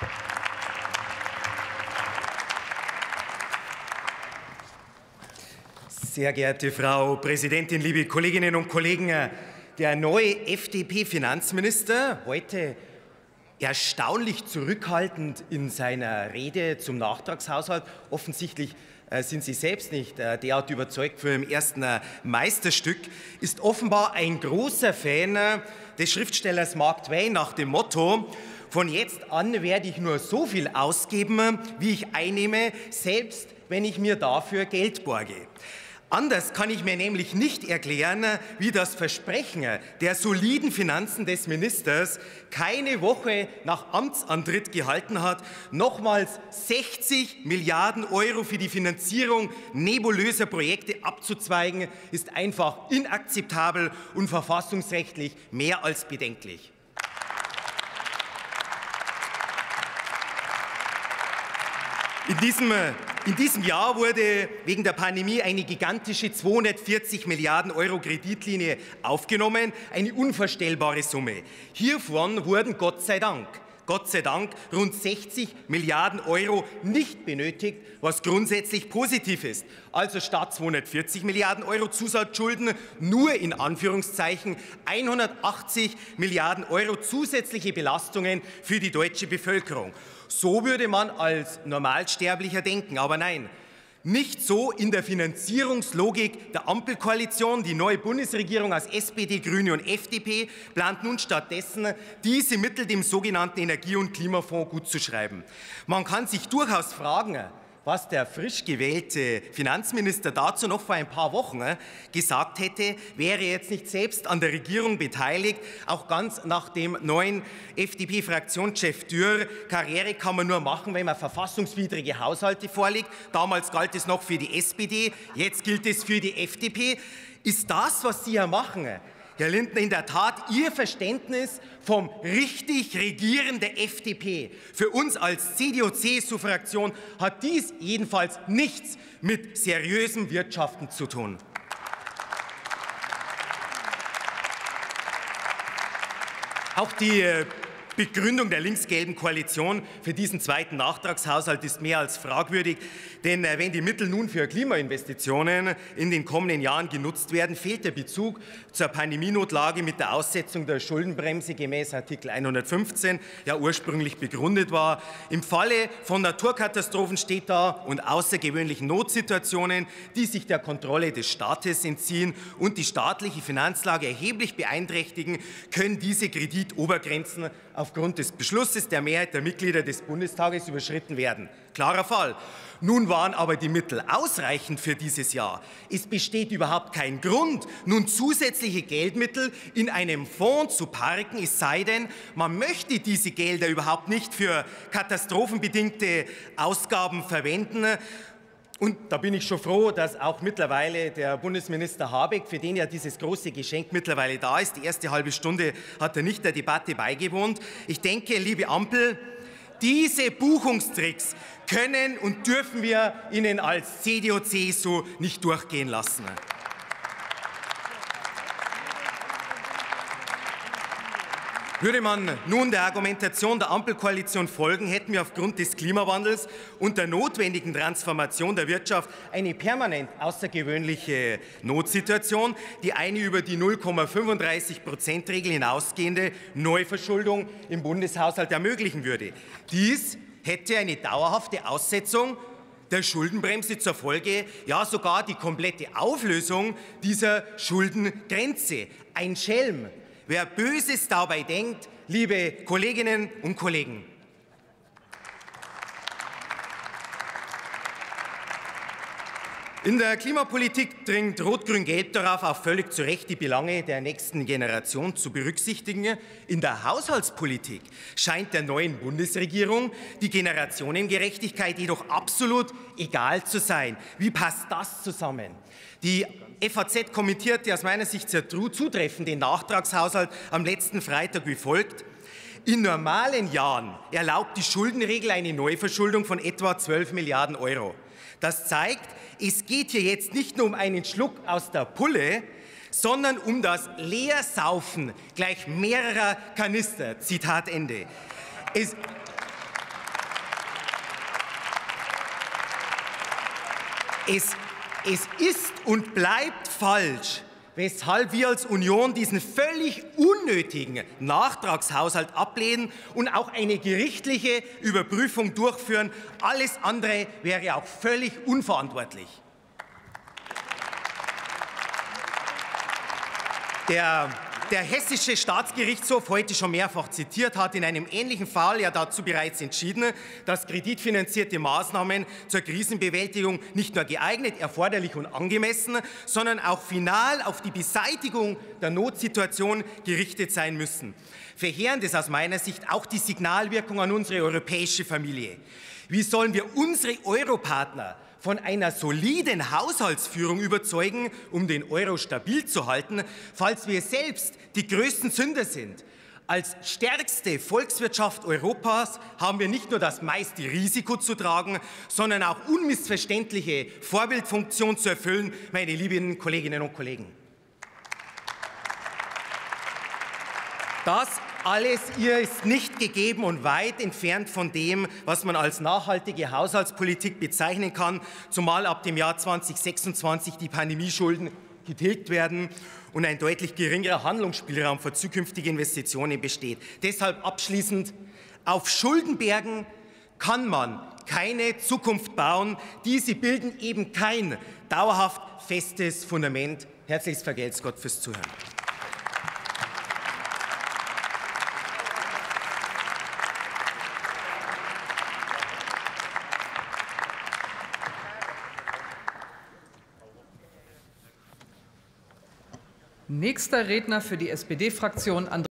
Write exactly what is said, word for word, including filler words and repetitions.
Sehr geehrte Frau Präsidentin, liebe Kolleginnen und Kollegen! Der neue F D P-Finanzminister, heute erstaunlich zurückhaltend in seiner Rede zum Nachtragshaushalt. Offensichtlich äh, sind Sie selbst nicht äh, derart überzeugt von Ihrem ersten äh, Meisterstück, ist offenbar ein großer Fan äh, des Schriftstellers Mark Twain nach dem Motto: Von jetzt an werde ich nur so viel ausgeben, wie ich einnehme, selbst wenn ich mir dafür Geld borge. Anders kann ich mir nämlich nicht erklären, wie das Versprechen der soliden Finanzen des Ministers keine Woche nach Amtsantritt gehalten hat, nochmals sechzig Milliarden Euro für die Finanzierung nebulöser Projekte abzuzweigen, ist einfach inakzeptabel und verfassungsrechtlich mehr als bedenklich. In diesem, in diesem Jahr wurde wegen der Pandemie eine gigantische zweihundertvierzig Milliarden Euro Kreditlinie aufgenommen, eine unvorstellbare Summe. Hiervon wurden Gott sei Dank, Gott sei Dank rund sechzig Milliarden Euro nicht benötigt, was grundsätzlich positiv ist. Also statt zweihundertvierzig Milliarden Euro Zusatzschulden nur in Anführungszeichen hundertachtzig Milliarden Euro zusätzliche Belastungen für die deutsche Bevölkerung. So würde man als Normalsterblicher denken, aber nein, nicht so in der Finanzierungslogik der Ampelkoalition. Die neue Bundesregierung aus S P D, Grüne und F D P plant nun stattdessen, diese Mittel dem sogenannten Energie- und Klimafonds gutzuschreiben. Man kann sich durchaus fragen, was der frisch gewählte Finanzminister dazu noch vor ein paar Wochen gesagt hätte, wäre jetzt nicht selbst an der Regierung beteiligt. Auch ganz nach dem neuen F D P-Fraktionschef Dürr: Karriere kann man nur machen, wenn man verfassungswidrige Haushalte vorlegt. Damals galt es noch für die S P D, jetzt gilt es für die F D P. Ist das, was Sie hier machen, Herr Lindner, in der Tat Ihr Verständnis vom richtig Regieren der F D P? Für uns als C D U C S U-Fraktion hat dies jedenfalls nichts mit seriösem Wirtschaften zu tun. Auch die Begründung der links-gelben Koalition für diesen zweiten Nachtragshaushalt ist mehr als fragwürdig. Denn wenn die Mittel nun für Klimainvestitionen in den kommenden Jahren genutzt werden, fehlt der Bezug zur Pandemienotlage mit der Aussetzung der Schuldenbremse gemäß Artikel hundertfünfzehn, ja ursprünglich begründet war. Im Falle von Naturkatastrophen steht da und außergewöhnlichen Notsituationen, die sich der Kontrolle des Staates entziehen und die staatliche Finanzlage erheblich beeinträchtigen, können diese Kreditobergrenzen aufgrund des Beschlusses der Mehrheit der Mitglieder des Bundestages überschritten werden. Klarer Fall. Nun waren aber die Mittel ausreichend für dieses Jahr. Es besteht überhaupt kein Grund, nun zusätzliche Geldmittel in einem Fonds zu parken, es sei denn, man möchte diese Gelder überhaupt nicht für katastrophenbedingte Ausgaben verwenden. Und da bin ich schon froh, dass auch mittlerweile der Bundesminister Habeck, für den ja dieses große Geschenk mittlerweile da ist, die erste halbe Stunde hat er nicht der Debatte beigewohnt. Ich denke, liebe Ampel, diese Buchungstricks können und dürfen wir Ihnen als C D U C S U nicht durchgehen lassen. Würde man nun der Argumentation der Ampelkoalition folgen, hätten wir aufgrund des Klimawandels und der notwendigen Transformation der Wirtschaft eine permanent außergewöhnliche Notsituation, die eine über die null Komma fünfunddreißig Prozent Regel hinausgehende Neuverschuldung im Bundeshaushalt ermöglichen würde. Dies hätte eine dauerhafte Aussetzung der Schuldenbremse zur Folge, ja sogar die komplette Auflösung dieser Schuldengrenze. Ein Schelm, wer Böses dabei denkt, liebe Kolleginnen und Kollegen. In der Klimapolitik dringt Rot-Grün-Gelb darauf, auch völlig zu Recht die Belange der nächsten Generation zu berücksichtigen. In der Haushaltspolitik scheint der neuen Bundesregierung die Generationengerechtigkeit jedoch absolut egal zu sein. Wie passt das zusammen? Die F A Z kommentierte aus meiner Sicht sehr zutreffend den Nachtragshaushalt am letzten Freitag wie folgt: In normalen Jahren erlaubt die Schuldenregel eine Neuverschuldung von etwa zwölf Milliarden Euro. Das zeigt, es geht hier jetzt nicht nur um einen Schluck aus der Pulle, sondern um das Leersaufen gleich mehrerer Kanister. Zitat Ende. Es Es, es ist und bleibt falsch, weshalb wir als Union diesen völlig unnötigen Nachtragshaushalt ablehnen und auch eine gerichtliche Überprüfung durchführen. Alles andere wäre auch völlig unverantwortlich. Der, der Hessische Staatsgerichtshof, heute schon mehrfach zitiert, hat in einem ähnlichen Fall ja dazu bereits entschieden, dass kreditfinanzierte Maßnahmen zur Krisenbewältigung nicht nur geeignet, erforderlich und angemessen, sondern auch final auf die Beseitigung der Notsituation gerichtet sein müssen. Verheerend ist aus meiner Sicht auch die Signalwirkung an unsere europäische Familie. Wie sollen wir unsere Europartner von einer soliden Haushaltsführung überzeugen, um den Euro stabil zu halten, falls wir selbst die größten Sünder sind? Als stärkste Volkswirtschaft Europas haben wir nicht nur das meiste Risiko zu tragen, sondern auch unmissverständliche Vorbildfunktion zu erfüllen, meine lieben Kolleginnen und Kollegen. Das alles hier ist nicht gegeben und weit entfernt von dem, was man als nachhaltige Haushaltspolitik bezeichnen kann, zumal ab dem Jahr zweitausendsechsundzwanzig die Pandemieschulden getilgt werden und ein deutlich geringerer Handlungsspielraum für zukünftige Investitionen besteht. Deshalb abschließend: Auf Schuldenbergen kann man keine Zukunft bauen. Diese bilden eben kein dauerhaft festes Fundament. Herzliches Vergelt's Gott fürs Zuhören. Nächster Redner für die S P D-Fraktion,